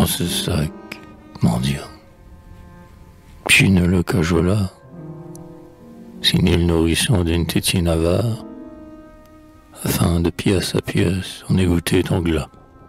ce sac, mendiant. Puis ne le cajola, signé le nourrisson d'une tétine avare, afin de pièce à pièce en égoutter ton glas.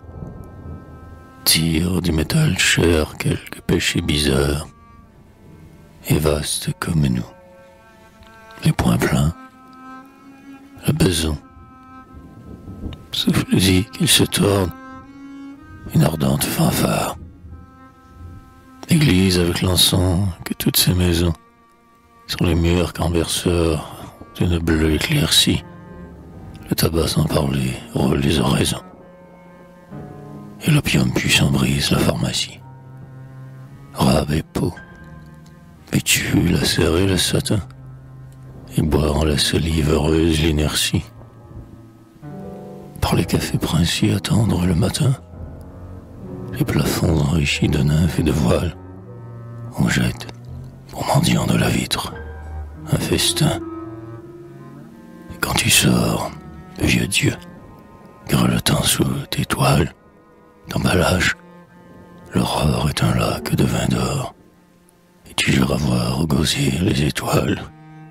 Tire du métal cher quelques péchés bizarres, et vastes comme nous. Les poings pleins, le beson. Souffle-y qu'il se tourne, une ardente fanfare. L'église avec l'encens que toutes ces maisons, sur les murs qu'enverseurs d'une bleue éclaircie, le tabac sans parler roule les oraisons. Et l'opium puissant brise la pharmacie. Rab et peau, vêtu la serre et le satin, et boire en la salive heureuse l'inertie. Par les cafés princiers attendre le matin, les plafonds enrichis de nymphes et de voiles, on jette, pour mendiant de la vitre, un festin. Et quand tu sors, vieux Dieu, grelottant sous tes toiles, d'emballage, l'aurore est un lac de vin d'or, et tu jures avoir au gosier les étoiles.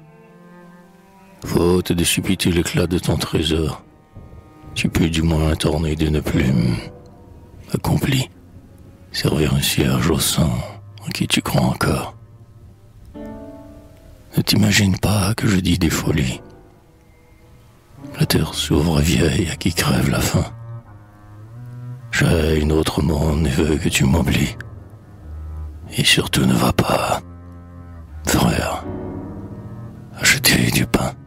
Faute de suppiter l'éclat de ton trésor, tu peux du moins t'orner d'une plume accomplie, servir un cierge au sang en qui tu crois encore. Ne t'imagine pas que je dis des folies. La terre s'ouvre vieille à qui crève la faim. J'ai une autre monde et veux que tu m'oublies. Et surtout ne va pas, frère, acheter du pain.